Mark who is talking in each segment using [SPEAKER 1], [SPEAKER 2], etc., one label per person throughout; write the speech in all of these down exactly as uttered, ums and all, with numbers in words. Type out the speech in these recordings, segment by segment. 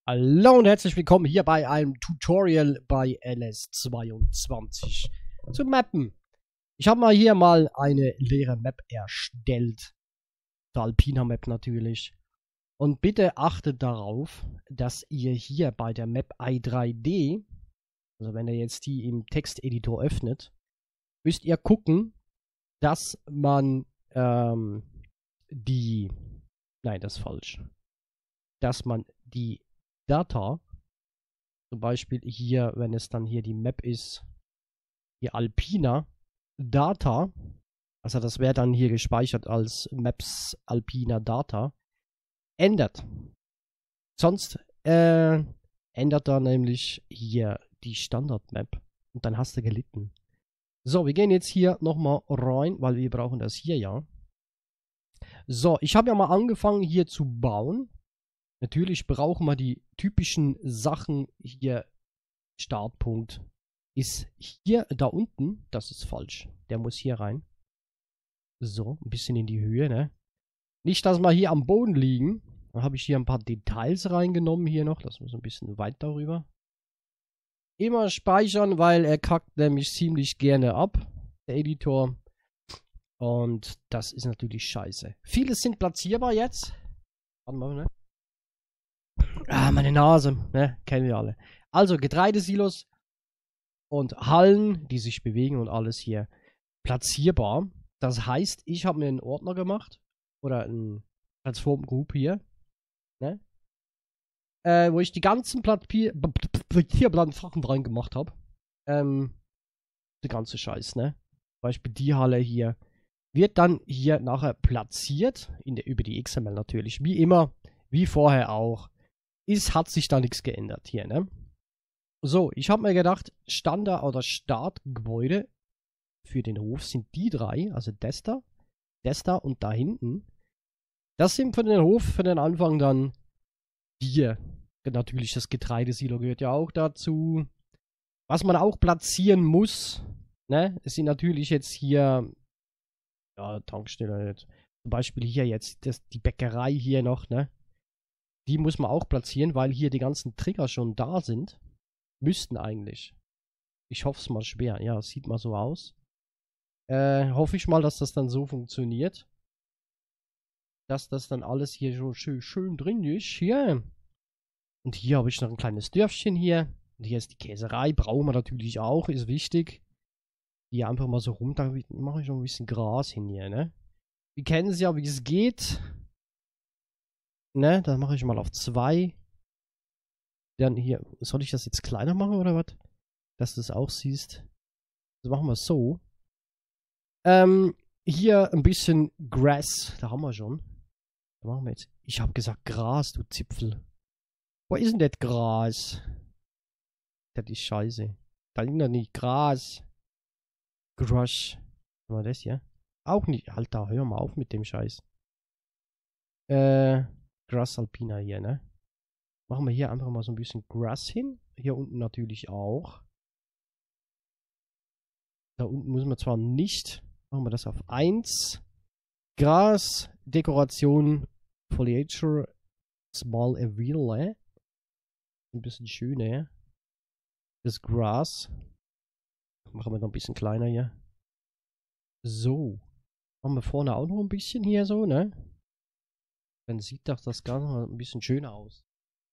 [SPEAKER 1] Hallo und herzlich willkommen hier bei einem Tutorial bei L S zweiundzwanzig zu Mappen. Ich habe mal hier mal eine leere Map erstellt. Die Alpina Map natürlich. Und bitte achtet darauf, dass ihr hier bei der Map i drei D, also wenn ihr jetzt die im Texteditor öffnet, müsst ihr gucken, dass man ähm, die, nein, das ist falsch, dass man die Data, zum Beispiel hier, wenn es dann hier die Map ist, die Alpina Data, also das wäre dann hier gespeichert als Maps Alpina Data, ändert. Sonst äh, ändert er nämlich hier die Standard-Map und dann hast du gelitten. So, wir gehen jetzt hier nochmal rein, weil wir brauchen das hier ja. So, ich habe ja mal angefangen hier zu bauen. Natürlich brauchen wir die typischen Sachen hier. Startpunkt ist hier da unten. Das ist falsch. Der muss hier rein. So, ein bisschen in die Höhe, ne? Nicht, dass wir hier am Boden liegen. Dann habe ich hier ein paar Details reingenommen hier noch. Das muss ein bisschen weit darüber. Immer speichern, weil er kackt nämlich ziemlich gerne ab, der Editor. Und das ist natürlich scheiße. Viele sind platzierbar jetzt. Warte mal, ne? Ah, meine Nase, ne? Kennen wir alle. Also Getreidesilos und Hallen, die sich bewegen und alles hier platzierbar. Das heißt, ich habe mir einen Ordner gemacht oder ein Transform Group hier, ne? Äh, wo ich die ganzen Platzierplan-Sachen rein gemacht habe. Ähm, die ganze Scheiß, ne? Zum Beispiel die Halle hier wird dann hier nachher platziert, in der, über die X M L natürlich, wie immer, wie vorher auch. Ist, hat sich da nichts geändert hier, ne? So, ich habe mir gedacht, Standard- oder Startgebäude für den Hof sind die drei, also das da, das da und da hinten. Das sind für den Hof, für den Anfang dann hier. Natürlich, das Getreidesilo gehört ja auch dazu. Was man auch platzieren muss, ne? Es sind natürlich jetzt hier, ja, Tankstelle, zum Beispiel hier jetzt, das, die Bäckerei hier noch, ne? Die muss man auch platzieren, weil hier die ganzen Trigger schon da sind. Müssten eigentlich. Ich hoffe es mal schwer. Ja, es sieht mal so aus. Äh, hoffe ich mal, dass das dann so funktioniert. Dass das dann alles hier so schön, schön drin ist. Hier. Und hier habe ich noch ein kleines Dörfchen hier. Und hier ist die Käserei. Brauchen wir natürlich auch. Ist wichtig. Hier einfach mal so rum. Da mache ich noch ein bisschen Gras hin hier, ne? Wir kennen es ja, wie es geht. Ne, dann mache ich mal auf zwei. Dann hier, soll ich das jetzt kleiner machen oder was? Dass du es auch siehst. Das machen wir so. Ähm, hier ein bisschen Grass. Da haben wir schon. Da machen wir jetzt. Ich habe gesagt Gras, du Zipfel. Wo ist denn das Gras? Das ist scheiße. Da liegt noch nicht Gras. Gras. Haben wir das hier? Auch nicht. Alter, hör mal auf mit dem Scheiß. Äh, Grass Alpina hier, ne? Machen wir hier einfach mal so ein bisschen Grass hin. Hier unten natürlich auch. Da unten müssen wir zwar nicht. Machen wir das auf eins. Gras, Dekoration, Foliature, Small Avila. Ein bisschen schöner. Das Gras. Machen wir noch ein bisschen kleiner hier. So. Machen wir vorne auch noch ein bisschen hier so, ne? Dann sieht doch das Ganze mal ein bisschen schöner aus.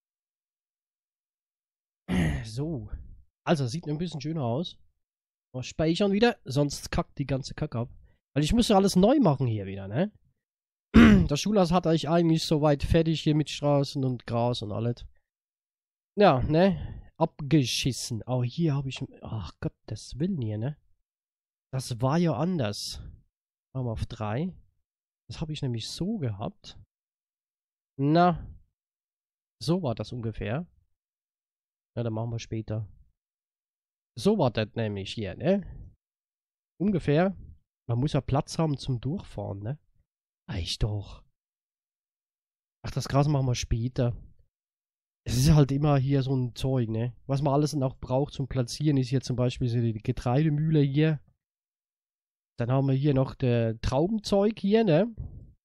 [SPEAKER 1] So. Also, sieht ein bisschen schöner aus. Mal speichern wieder, sonst kackt die ganze Kacke ab. Weil ich müsste alles neu machen hier wieder, ne? Das Schulhaus hatte ich eigentlich soweit fertig hier mit Straßen und Gras und alles. Ja, ne? Abgeschissen. Auch hier habe ich... Ach Gott, das Willen hier, ne? Das war ja anders. Machen wir auf drei. Das habe ich nämlich so gehabt. Na, so war das ungefähr. Ja, dann machen wir später. So war das nämlich hier, ne? Ungefähr. Man muss ja Platz haben zum Durchfahren, ne? Reicht doch. Ach, das Gras machen wir später. Es ist halt immer hier so ein Zeug, ne? Was man alles noch braucht zum Platzieren, ist hier zum Beispiel so die Getreidemühle hier. Dann haben wir hier noch das Traubenzeug hier, ne?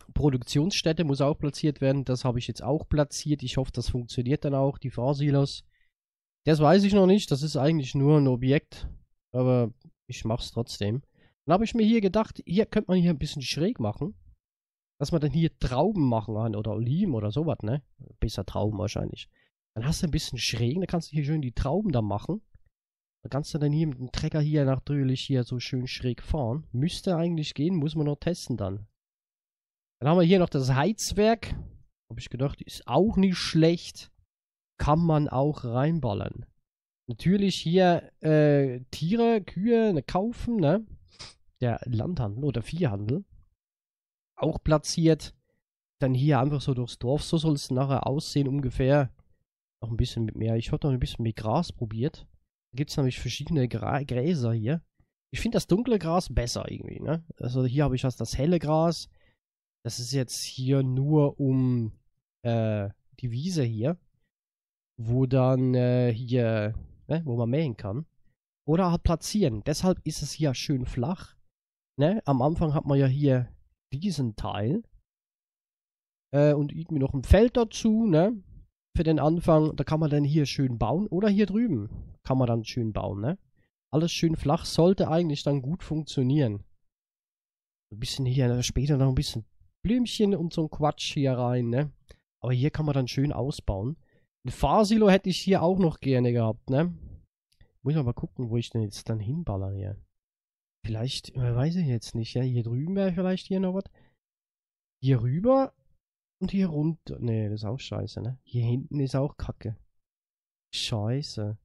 [SPEAKER 1] Produktionsstätte muss auch platziert werden. Das habe ich jetzt auch platziert. Ich hoffe, das funktioniert dann auch, die Fahrsilos. Das weiß ich noch nicht. Das ist eigentlich nur ein Objekt. Aber ich mache es trotzdem. Dann habe ich mir hier gedacht, hier könnte man hier ein bisschen schräg machen. Dass man dann hier Trauben machen kann. Oder Oliven oder sowas, ne? Besser Trauben wahrscheinlich. Dann hast du ein bisschen schräg. Dann kannst du hier schön die Trauben da machen. Da kannst du dann hier mit dem Trecker hier natürlich hier so schön schräg fahren. Müsste eigentlich gehen. Muss man noch testen dann. Dann haben wir hier noch das Heizwerk. Habe ich gedacht, ist auch nicht schlecht. Kann man auch reinballern. Natürlich hier äh, Tiere, Kühe ne, kaufen, ne? Der Landhandel oder Viehhandel. Auch platziert. Dann hier einfach so durchs Dorf. So soll es nachher aussehen ungefähr. Noch ein bisschen mit mehr. Ich habe noch ein bisschen mit Gras probiert. Da gibt es nämlich verschiedene Gra Gräser hier. Ich finde das dunkle Gras besser irgendwie, ne? Also hier habe ich das, das helle Gras. Das ist jetzt hier nur um äh, die Wiese hier, wo dann äh, hier, ne, wo man mähen kann. Oder halt platzieren. Deshalb ist es hier schön flach. Ne? Am Anfang hat man ja hier diesen Teil. Äh, und irgendwie noch ein Feld dazu, ne? Für den Anfang. Da kann man dann hier schön bauen. Oder hier drüben kann man dann schön bauen, ne? Alles schön flach. Sollte eigentlich dann gut funktionieren. Ein bisschen hier, später noch ein bisschen Blümchen und so ein Quatsch hier rein, ne? Aber hier kann man dann schön ausbauen. Ein Fahrsilo hätte ich hier auch noch gerne gehabt, ne? Muss ich aber gucken, wo ich denn jetzt dann hinballer hier. Vielleicht, äh, weiß ich jetzt nicht, ja? Hier drüben wäre vielleicht hier noch was. Hier rüber und hier runter. Ne, das ist auch scheiße, ne? Hier hinten ist auch Kacke. Scheiße.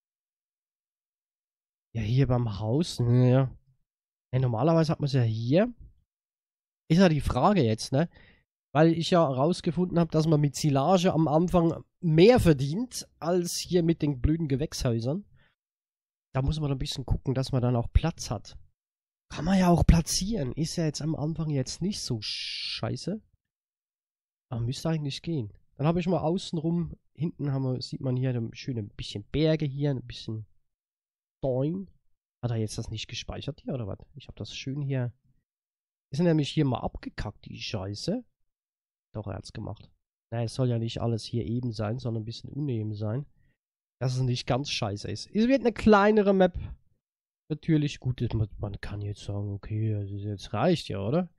[SPEAKER 1] Ja, hier beim Haus, ne, ja. Ja, normalerweise hat man es ja hier. Ist ja die Frage jetzt, ne? Weil ich ja herausgefunden habe, dass man mit Silage am Anfang mehr verdient, als hier mit den blöden Gewächshäusern. Da muss man ein bisschen gucken, dass man dann auch Platz hat. Kann man ja auch platzieren. Ist ja jetzt am Anfang jetzt nicht so scheiße. Aber müsste eigentlich gehen. Dann habe ich mal außenrum, hinten haben wir, sieht man hier ein schön ein bisschen Berge hier, ein bisschen Doin. Hat er jetzt das nicht gespeichert hier, oder was? Ich habe das schön hier. Ist nämlich hier mal abgekackt, die Scheiße. Doch, er hat's gemacht. Na, es soll ja nicht alles hier eben sein, sondern ein bisschen uneben sein. Dass es nicht ganz scheiße ist. Es wird eine kleinere Map. Natürlich gut, man kann jetzt sagen, okay, das jetzt reicht ja, oder?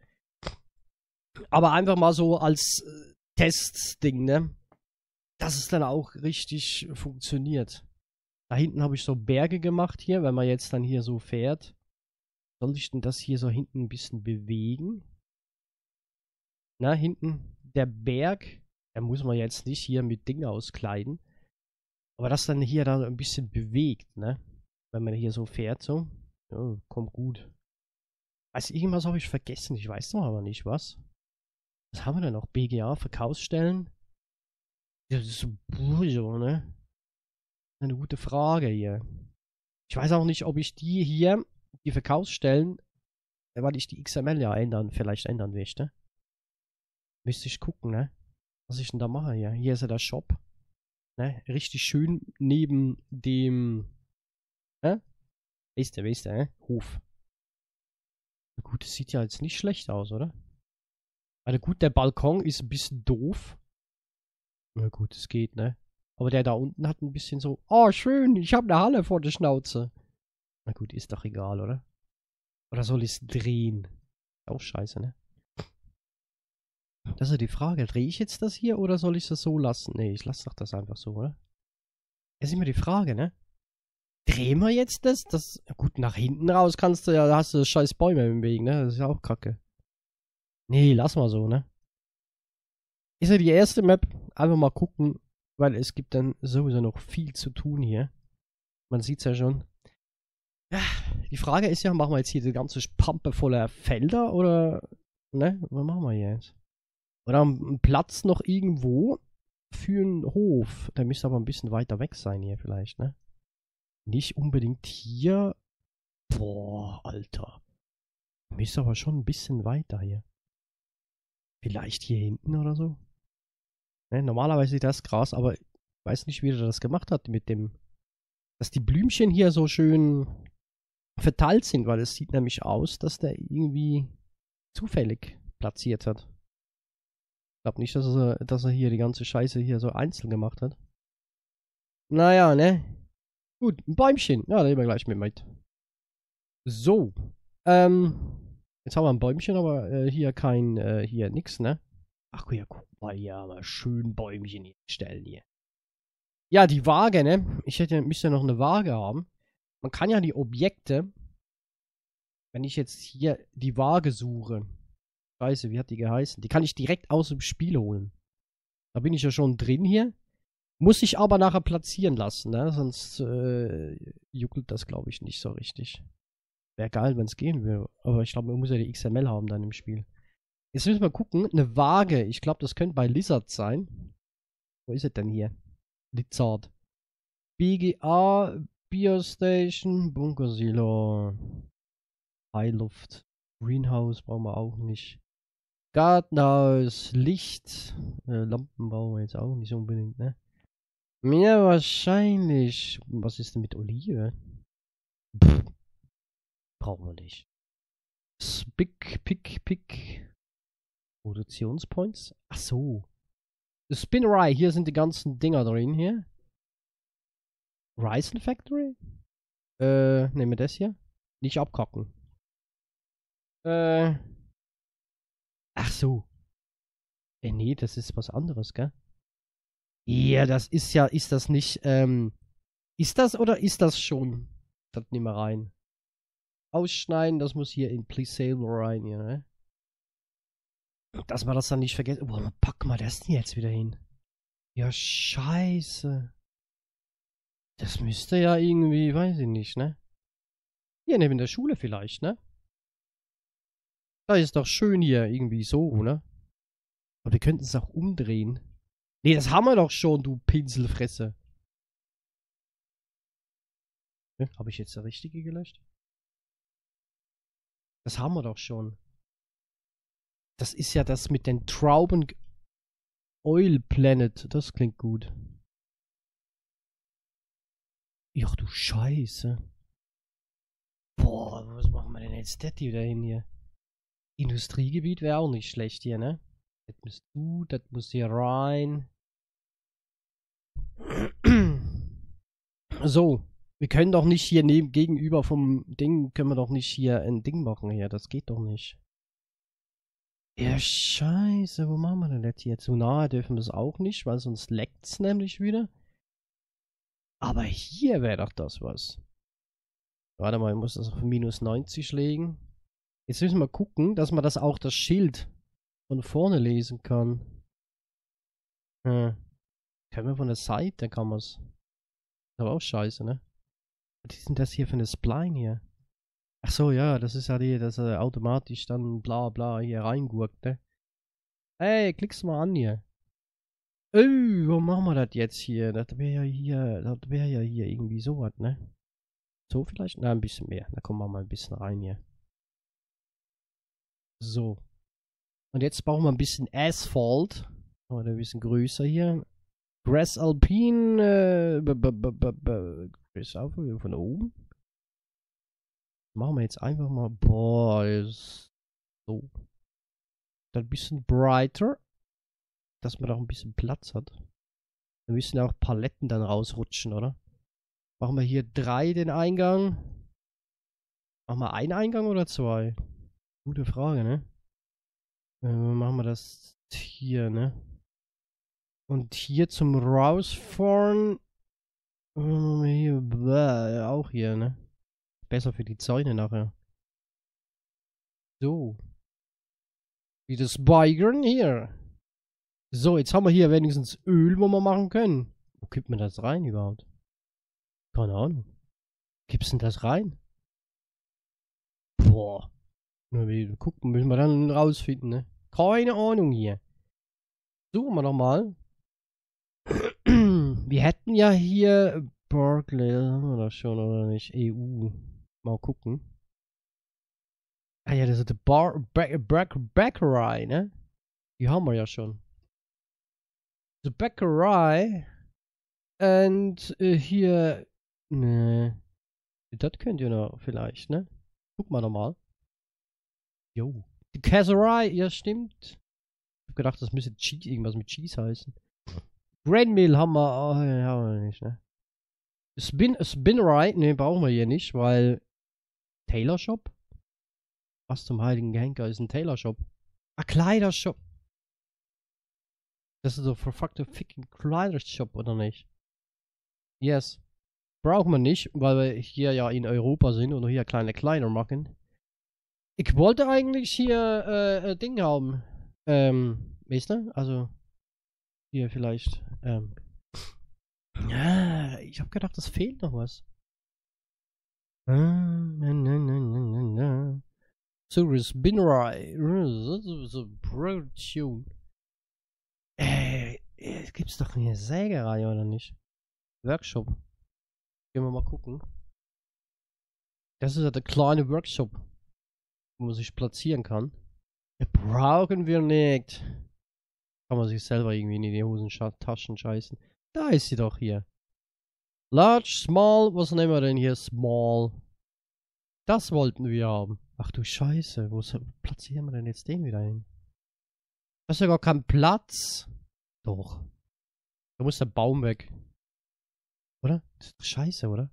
[SPEAKER 1] Aber einfach mal so als äh, Testding, ne? Dass es dann auch richtig funktioniert. Da hinten habe ich so Berge gemacht hier, wenn man jetzt dann hier so fährt. Soll ich denn das hier so hinten ein bisschen bewegen? Na, hinten der Berg. Da muss man jetzt nicht hier mit Dingen auskleiden. Aber das dann hier dann ein bisschen bewegt, ne? Wenn man hier so fährt, so. Ja, kommt gut. Also irgendwas habe ich vergessen. Ich weiß noch aber nicht, was. Was haben wir denn noch? B G A, Verkaufsstellen? Das ist so, so, ne? Eine gute Frage hier. Ich weiß auch nicht, ob ich die hier, die Verkaufsstellen, weil ich die X M L ja ändern, vielleicht ändern möchte. Müsste ich gucken, ne? Was ich denn da mache hier. Hier ist ja der Shop. Ne? Richtig schön neben dem, ne? Weißt du, weißt du, ne? Hof. Na gut, das sieht ja jetzt nicht schlecht aus, oder? Also gut, der Balkon ist ein bisschen doof. Na gut, es geht, ne? Aber der da unten hat ein bisschen so, oh schön, ich habe eine Halle vor der Schnauze. Na gut, ist doch egal, oder? Oder soll ich es drehen? Auch scheiße, ne? Das ist ja die Frage, drehe ich jetzt das hier oder soll ich es so lassen? Ne, ich lasse doch das einfach so, oder? Das ist immer die Frage, ne? Drehen wir jetzt das? Das, gut, nach hinten raus kannst du ja, da hast du scheiß Bäume im Weg, ne? Das ist ja auch kacke. Nee, lass mal so, ne? Ist ja die erste Map. Einfach mal gucken, weil es gibt dann sowieso noch viel zu tun hier. Man sieht's ja schon. Ja, die Frage ist ja, machen wir jetzt hier die ganze Pampe voller Felder oder, ne? Was machen wir jetzt? Oder einen Platz noch irgendwo für einen Hof. Der müsste aber ein bisschen weiter weg sein hier vielleicht, ne? Nicht unbedingt hier. Boah, Alter. Müsste aber schon ein bisschen weiter hier. Vielleicht hier hinten oder so. Ne, normalerweise ist das Gras, aber ich weiß nicht, wie er das gemacht hat mit dem, dass die Blümchen hier so schön verteilt sind, weil es sieht nämlich aus, dass der irgendwie zufällig platziert hat. Ich glaube nicht, dass er, dass er hier die ganze Scheiße hier so einzeln gemacht hat. Naja, ne? Gut, ein Bäumchen. Ja, da nehmen wir gleich mit mit. So. Ähm. Jetzt haben wir ein Bäumchen, aber äh, hier kein, äh, hier nix, ne? Ach ja, guck mal hier, aber schön Bäumchen hier stellen hier. Ja, die Waage, ne? Ich hätte, müsste noch eine Waage haben. Man kann ja die Objekte, wenn ich jetzt hier die Waage suche. Scheiße, wie hat die geheißen? Die kann ich direkt aus dem Spiel holen. Da bin ich ja schon drin hier. Muss ich aber nachher platzieren lassen, ne? Sonst äh, juckelt das, glaube ich, nicht so richtig. Wäre geil, wenn es gehen würde. Aber ich glaube, man muss ja die X M L haben dann im Spiel. Jetzt müssen wir gucken. Eine Waage. Ich glaube, das könnte bei Lizard sein. Wo ist es denn hier? Lizard. B G A, Biostation, Bunkersilo. Highluft. Greenhouse brauchen wir auch nicht. Gartenhaus, Licht. Äh, Lampen brauchen wir jetzt auch nicht unbedingt, ne? Mehr wahrscheinlich. Was ist denn mit Olive? Pff, brauchen wir nicht. Spick, Pick, Pick. Produktionspoints? Ach so. Spinnerai, hier sind die ganzen Dinger drin hier. Ryzen Factory? Äh, nehmen wir das hier. Nicht abkacken. Äh. Ach so. Äh, nee, das ist was anderes, gell? Ja, das ist ja, ist das nicht, ähm. Ist das oder ist das schon? Das nehmen wir rein. Ausschneiden, das muss hier in Please Save rein, hier, ne? Dass wir das dann nicht vergessen. Boah, packen wir das denn jetzt wieder hin? Ja, scheiße. Das müsste ja irgendwie, weiß ich nicht, ne? Hier neben der Schule vielleicht, ne? Da ist doch schön hier, irgendwie so, ne? Aber wir könnten es auch umdrehen. Nee, das haben wir doch schon, du Pinselfresse. Ne? Habe ich jetzt der richtige gelöscht? Das haben wir doch schon. Das ist ja das mit den Trauben... Oil Planet, das klingt gut. Ach du Scheiße. Boah, was machen wir denn jetzt das wieder hin hier? Industriegebiet wäre auch nicht schlecht hier, ne? Das musst du, das muss hier rein. So, wir können doch nicht hier neben, gegenüber vom Ding, können wir doch nicht hier ein Ding machen hier, das geht doch nicht. Ja, scheiße, wo machen wir denn das hier? Zu nahe dürfen wir es auch nicht, weil sonst leckt es nämlich wieder. Aber hier wäre doch das was. Warte mal, ich muss das auf minus neunzig legen. Jetzt müssen wir gucken, dass man das auch das Schild von vorne lesen kann. Hm. Können wir von der Seite, kann man es. Ist aber auch scheiße, ne? Was ist denn das hier für eine Spline hier? Ach so, ja, das ist ja die, dass er automatisch dann bla bla hier reingurkt, ne? Ey, klick's mal an hier. Ey, wo machen wir das jetzt hier? Das wäre ja hier, das wäre ja hier irgendwie sowas, ne? So vielleicht? Na, ein bisschen mehr. Da kommen wir mal ein bisschen rein hier. So. Und jetzt brauchen wir ein bisschen Asphalt. Oder ein bisschen größer hier. Grass Alpine. Äh, Grass Alpine von oben. Machen wir jetzt einfach mal. Boah, ist so. Dann ein bisschen brighter. Dass man auch ein bisschen Platz hat. Wir müssen ja auch Paletten dann rausrutschen, oder? Machen wir hier drei den Eingang. Machen wir einen Eingang oder zwei? Gute Frage, ne? Äh, machen wir das hier, ne? Und hier zum Rausfahren. Äh, hier, bläh, auch hier, ne? Besser für die Zäune nachher. So. Wie das Beigern hier. So, jetzt haben wir hier wenigstens Öl, wo wir machen können. Wo kippt man das rein überhaupt? Keine Ahnung. Gibt's denn das rein? Boah. Na, wie, gucken, müssen wir dann rausfinden, ne? Keine Ahnung hier. Suchen wir doch mal. Wir hätten ja hier Berkeley, haben wir das schon, oder nicht? E U. Mal gucken. Ah ja, das ist die Bar, Bäckerei, ne? Die haben wir ja schon. The Bäckerei. Und äh, hier. Ne. Das könnt ihr noch vielleicht, ne? Guck mal nochmal. Jo. Die Käserei, ja stimmt. hab gedacht, das müsste Cheese, irgendwas mit Cheese heißen. Grainmeal haben wir, oh, ja, haben wir nicht, ne? Spin, Spinnery, ne, brauchen wir hier nicht, weil Tailor Shop? Was zum heiligen Henker ist ein Tailor Shop? Ah, Kleidershop. Das ist so verfuckte fucking Kleidershop, oder nicht? Yes. Brauchen wir nicht, weil wir hier ja in Europa sind und hier kleine Kleider machen. Ich wollte eigentlich hier äh, ein Ding haben. Ähm, weißt du? Also hier vielleicht. Ähm. Ja, ich hab gedacht, es fehlt noch was. So, Spinnery. So, Production. Äh, gibt's doch eine Sägerei, oder nicht? Workshop. Gehen wir mal gucken. Das ist ja der kleine Workshop, wo man sich platzieren kann. Das brauchen wir nicht. Kann man sich selber irgendwie in die Hosentaschen scheißen. Da ist sie doch hier. Large, small, was nehmen wir denn hier? Small. Das wollten wir haben. Ach du Scheiße, wo platzieren wir denn jetzt den wieder hin? Da ist ja gar kein Platz. Doch. Da muss der Baum weg. Oder? Das ist doch scheiße, oder?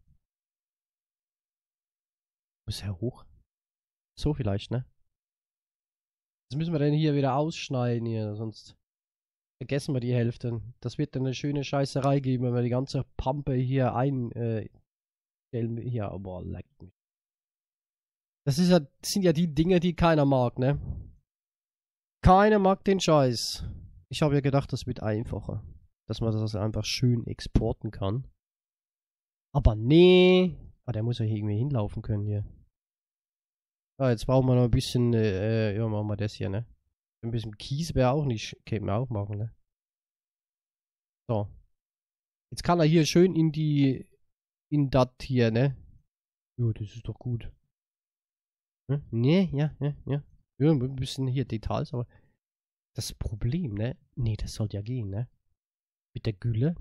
[SPEAKER 1] Muss er hoch? So vielleicht, ne? Das müssen wir dann hier wieder ausschneiden hier, sonst vergessen wir die Hälfte. Das wird dann eine schöne Scheißerei geben, wenn wir die ganze Pampe hier ein äh, hier, boah, leck mich. Das ist ja, das sind ja die Dinge, die keiner mag, ne? Keiner mag den Scheiß. Ich habe ja gedacht, das wird einfacher. Dass man das einfach schön exporten kann. Aber nee. Ah, der muss ja hier irgendwie hinlaufen können hier. Ah, jetzt brauchen wir noch ein bisschen, äh, ja, machen wir das hier, ne? Ein bisschen Kies wäre auch nicht, können wir auch machen, ne? So. Jetzt kann er hier schön in die, in das hier, ne? Jo, das ist doch gut. Hm? Ne, ja, ja, ja. Ja, ein bisschen hier Details, aber das Problem, ne? Ne, das sollte ja gehen, ne? Mit der Gülle.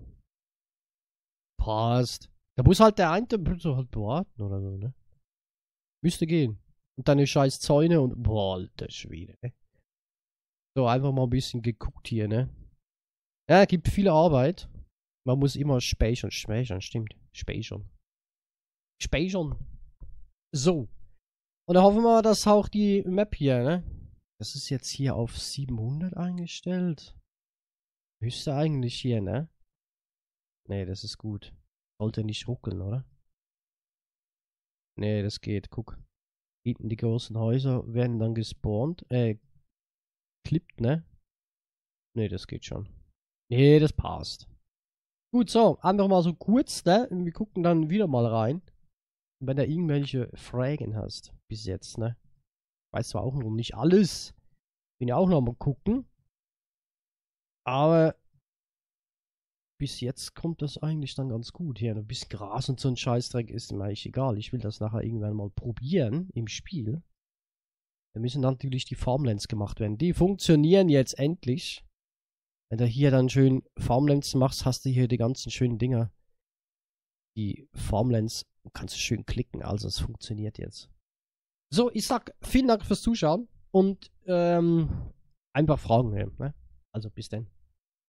[SPEAKER 1] Passt. Da muss halt der eine so halt warten oder so, ne? Müsste gehen. Und dann scheiß Zäune und boah, alter Schwede, ne? So, einfach mal ein bisschen geguckt hier, ne? Ja, gibt viel Arbeit. Man muss immer speichern, speichern, stimmt. Speichern. Speichern. So. Und dann hoffen wir, dass auch die Map hier, ne? Das ist jetzt hier auf siebenhundert eingestellt. Müsste eigentlich hier, ne? Ne, das ist gut. Sollte nicht ruckeln, oder? Ne, das geht, guck. Hinten die großen Häuser werden dann gespawnt, äh, klippt, ne? Ne, das geht schon. Ne, das passt. Gut, so, einfach mal so kurz, ne? Wir gucken dann wieder mal rein. Und wenn du irgendwelche Fragen hast, bis jetzt, ne? Weiß zwar auch noch nicht alles. Bin ja auch noch mal gucken. Aber bis jetzt kommt das eigentlich dann ganz gut hier. Ein bisschen Gras und so ein Scheißdreck ist mir eigentlich egal. Ich will das nachher irgendwann mal probieren im Spiel. Da müssen natürlich die Farmlands gemacht werden. Die funktionieren jetzt endlich. Wenn du hier dann schön Farmlands machst, hast du hier die ganzen schönen Dinger. Die Farmlands kannst du schön klicken. Also es funktioniert jetzt. So, ich sag vielen Dank fürs Zuschauen. Und ähm, einfach Fragen nehmen. Ne? Also bis dann.